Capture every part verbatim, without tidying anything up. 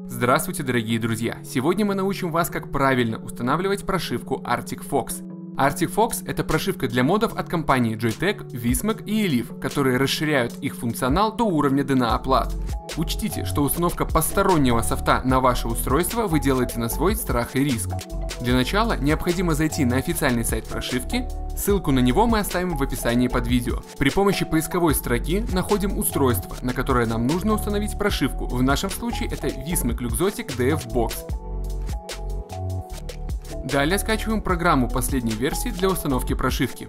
Здравствуйте, дорогие друзья! Сегодня мы научим вас, как правильно устанавливать прошивку Arctic Fox. Arctic Fox — это прошивка для модов от компаний Joyetech, Vismac и Elif, которые расширяют их функционал до уровня ди эн эй Plat. Учтите, что установка постороннего софта на ваше устройство вы делаете на свой страх и риск. Для начала необходимо зайти на официальный сайт прошивки, ссылку на него мы оставим в описании под видео. При помощи поисковой строки находим устройство, на которое нам нужно установить прошивку, в нашем случае это Vismac Luxottic ди эф Box. Далее скачиваем программу последней версии для установки прошивки.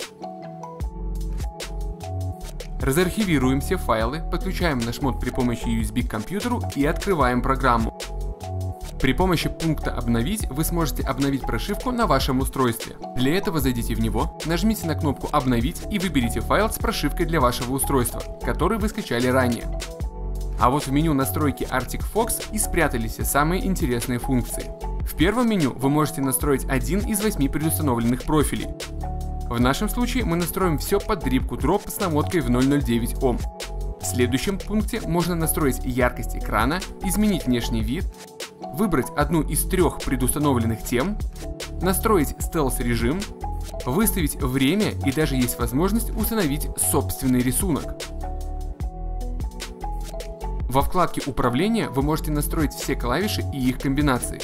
Разархивируем все файлы, подключаем наш мод при помощи ю эс би к компьютеру и открываем программу. При помощи пункта «Обновить» вы сможете обновить прошивку на вашем устройстве. Для этого зайдите в него, нажмите на кнопку «Обновить» и выберите файл с прошивкой для вашего устройства, который вы скачали ранее. А вот в меню настройки Arctic Fox и спрятались все самые интересные функции. В первом меню вы можете настроить один из восьми предустановленных профилей. В нашем случае мы настроим все под дрипку дроп с наводкой в ноль целых ноль девять Ом. В следующем пункте можно настроить яркость экрана, изменить внешний вид, выбрать одну из трех предустановленных тем, настроить стелс-режим, выставить время и даже есть возможность установить собственный рисунок. Во вкладке «Управление» вы можете настроить все клавиши и их комбинации.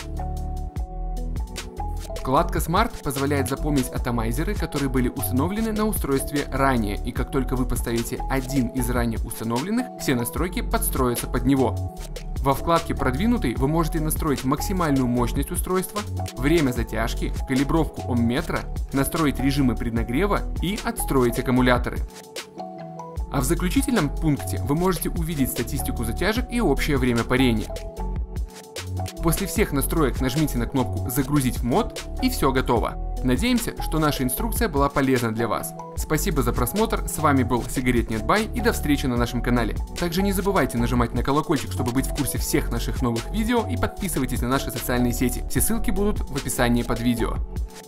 Вкладка Smart позволяет запомнить атомайзеры, которые были установлены на устройстве ранее, и как только вы поставите один из ранее установленных, все настройки подстроятся под него. Во вкладке «Продвинутый» вы можете настроить максимальную мощность устройства, время затяжки, калибровку омметра, настроить режимы преднагрева и отстроить аккумуляторы. А в заключительном пункте вы можете увидеть статистику затяжек и общее время парения. После всех настроек нажмите на кнопку «Загрузить в мод» и все готово. Надеемся, что наша инструкция была полезна для вас. Спасибо за просмотр, с вами был SigaretNetBuy и до встречи на нашем канале. Также не забывайте нажимать на колокольчик, чтобы быть в курсе всех наших новых видео, и подписывайтесь на наши социальные сети. Все ссылки будут в описании под видео.